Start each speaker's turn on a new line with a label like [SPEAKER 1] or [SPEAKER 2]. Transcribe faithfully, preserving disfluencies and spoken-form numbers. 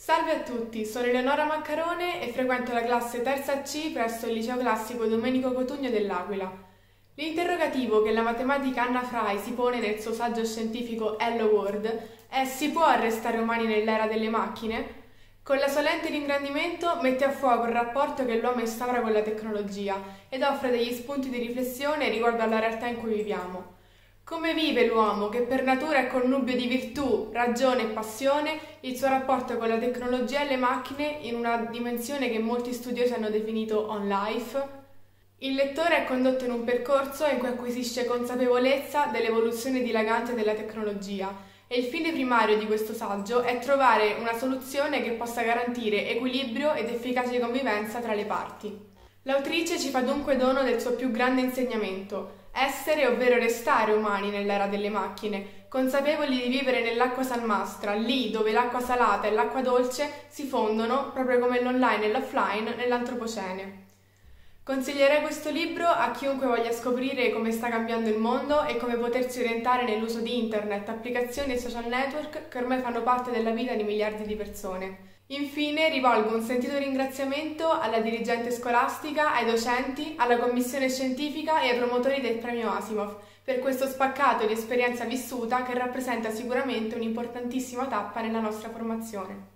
[SPEAKER 1] Salve a tutti, sono Eleonora Maccarone e frequento la classe terza C presso il Liceo Classico Domenico Cotugno dell'Aquila. L'interrogativo che la matematica Anna Frey si pone nel suo saggio scientifico Hello World è: si può arrestare umani nell'era delle macchine? Con la sua lente di ingrandimento mette a fuoco il rapporto che l'uomo instaura con la tecnologia ed offre degli spunti di riflessione riguardo alla realtà in cui viviamo. Come vive l'uomo, che per natura è connubio di virtù, ragione e passione, il suo rapporto con la tecnologia e le macchine in una dimensione che molti studiosi hanno definito on life? Il lettore è condotto in un percorso in cui acquisisce consapevolezza dell'evoluzione dilagante della tecnologia e il fine primario di questo saggio è trovare una soluzione che possa garantire equilibrio ed efficace convivenza tra le parti. L'autrice ci fa dunque dono del suo più grande insegnamento: essere, ovvero restare umani nell'era delle macchine, consapevoli di vivere nell'acqua salmastra, lì dove l'acqua salata e l'acqua dolce si fondono, proprio come l'online e l'offline, nell'antropocene. Consiglierei questo libro a chiunque voglia scoprire come sta cambiando il mondo e come potersi orientare nell'uso di internet, applicazioni e social network che ormai fanno parte della vita di miliardi di persone. Infine rivolgo un sentito ringraziamento alla dirigente scolastica, ai docenti, alla commissione scientifica e ai promotori del premio Asimov per questo spaccato di esperienza vissuta che rappresenta sicuramente un'importantissima tappa nella nostra formazione.